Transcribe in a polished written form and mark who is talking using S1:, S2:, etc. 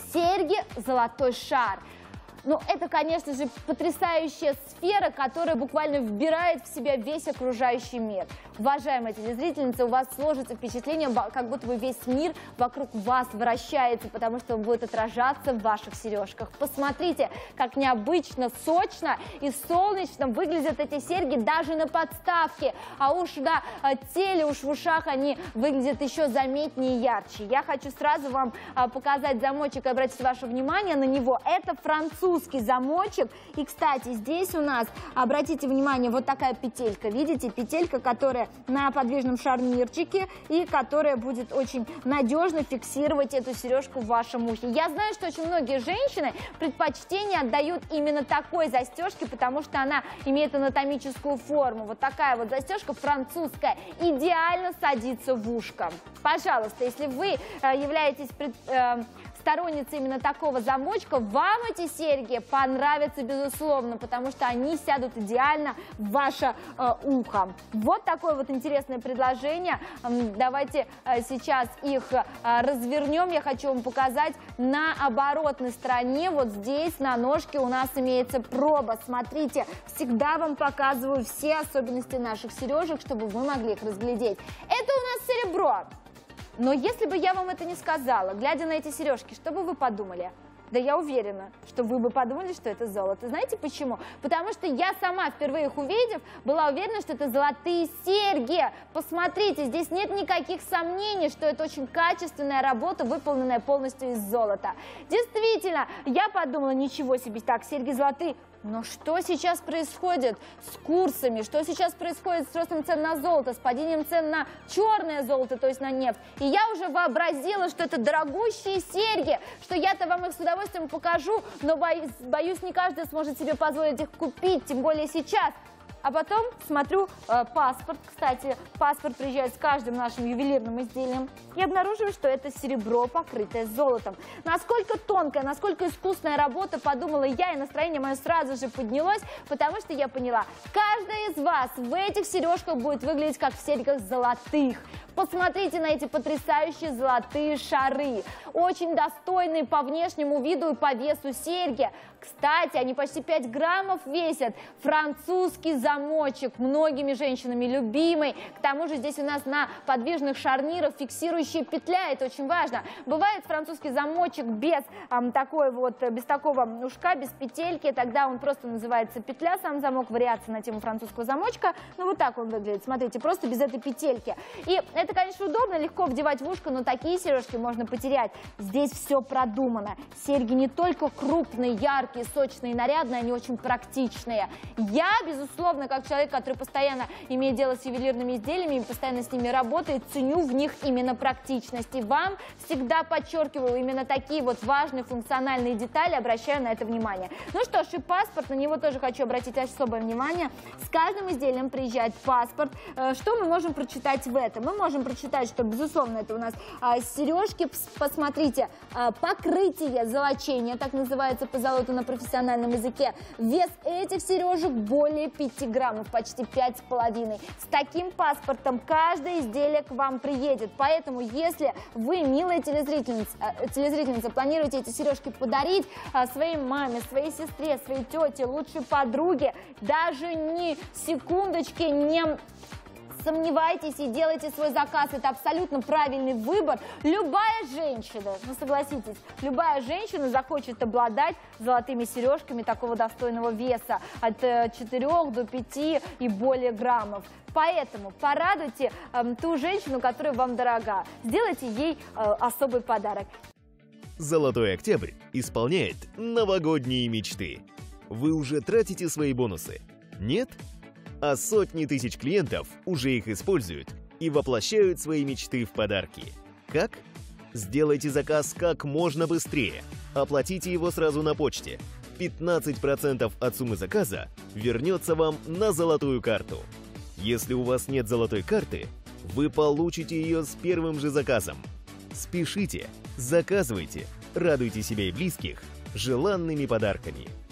S1: серьги «Золотой шар». Ну, это, конечно же, потрясающая сфера, которая буквально вбирает в себя весь окружающий мир. Уважаемая телезрительница, у вас сложится впечатление, как будто бы весь мир вокруг вас вращается, потому что он будет отражаться в ваших сережках. Посмотрите, как необычно, сочно и солнечно выглядят эти серьги даже на подставке. А уж на теле, уж в ушах они выглядят еще заметнее и ярче. Я хочу сразу вам показать замочек и обратить ваше внимание на него. Это французский замочек. И, кстати, здесь у нас, обратите внимание, вот такая петелька. Видите, петелька, которая на подвижном шарнирчике и которая будет очень надежно фиксировать эту сережку в вашем ухе. Я знаю, что очень многие женщины предпочтение отдают именно такой застежке, потому что она имеет анатомическую форму. Вот такая вот застежка французская идеально садится в ушко. Пожалуйста, если вы являетесь сторонницей именно такого замочка, вам эти серьги понравятся безусловно, потому что они сядут идеально в ваше ухо. Вот такое вот интересное предложение. Давайте сейчас их развернем. Я хочу вам показать на оборотной стороне. Вот здесь на ножке у нас имеется проба. Смотрите, всегда вам показываю все особенности наших сережек, чтобы вы могли их разглядеть. Это у нас серебро. Но если бы я вам это не сказала, глядя на эти сережки, что бы вы подумали? Да я уверена, что вы бы подумали, что это золото. Знаете почему? Потому что я сама, впервые их увидев, была уверена, что это золотые серьги. Посмотрите, здесь нет никаких сомнений, что это очень качественная работа, выполненная полностью из золота. Действительно, я подумала, ничего себе, так, серьги золотые. Но что сейчас происходит с курсами? Что сейчас происходит с ростом цен на золото, с падением цен на черное золото, то есть на нефть? И я уже вообразила, что это дорогущие серьги, что я-то вам их с удовольствием покажу, но боюсь, не каждый сможет себе позволить их купить, тем более сейчас. А потом смотрю паспорт. Кстати, паспорт приезжает с каждым нашим ювелирным изделием. И обнаруживаю, что это серебро, покрытое золотом. Насколько тонкая, насколько искусная работа, подумала я, и настроение мое сразу же поднялось, потому что я поняла, каждая из вас в этих сережках будет выглядеть как в серьгах золотых. Посмотрите на эти потрясающие золотые шары. Очень достойные по внешнему виду и по весу серьги. Кстати, они почти 5 граммов весят. Французский замочек, многими женщинами любимый. К тому же здесь у нас на подвижных шарнирах фиксирующая петля. Это очень важно. Бывает французский замочек без такого ушка, без петельки. Тогда он просто называется петля, сам замок, вариация на тему французского замочка. Ну вот так он выглядит. Смотрите, просто без этой петельки. И это, конечно, удобно, легко вдевать в ушко, но такие сережки можно потерять. Здесь все продумано. Серьги не только крупные, яркие, сочные, нарядные, они очень практичные. Я, безусловно, как человек, который постоянно имеет дело с ювелирными изделиями и постоянно с ними работает, ценю в них именно практичность. И вам всегда подчеркиваю именно такие вот важные функциональные детали, обращаю на это внимание. Ну что ж, и паспорт, на него тоже хочу обратить особое внимание. С каждым изделием приезжает паспорт. Что мы можем прочитать в этом? Мы можем прочитать, что, безусловно, это у нас сережки. Посмотрите, покрытие, золочение, так называется по золоту на профессиональном языке. Вес этих сережек более 5 граммов, почти 5,5. С таким паспортом каждое изделие к вам приедет. Поэтому, если вы, милая телезрительница, планируете эти сережки подарить своей маме, своей сестре, своей тете, лучшей подруге, даже ни секундочки не сомневайтесь и делайте свой заказ. Это абсолютно правильный выбор. Любая женщина, ну согласитесь, любая женщина захочет обладать золотыми сережками такого достойного веса от 4 до 5 и более граммов. Поэтому порадуйте ту женщину, которая вам дорога. Сделайте ей особый подарок.
S2: Золотой октябрь исполняет новогодние мечты. Вы уже тратите свои бонусы? Нет? А сотни тысяч клиентов уже их используют и воплощают свои мечты в подарки. Как? Сделайте заказ как можно быстрее. Оплатите его сразу на почте. 15% от суммы заказа вернется вам на золотую карту. Если у вас нет золотой карты, вы получите ее с первым же заказом. Спешите, заказывайте, радуйте себя и близких желанными подарками.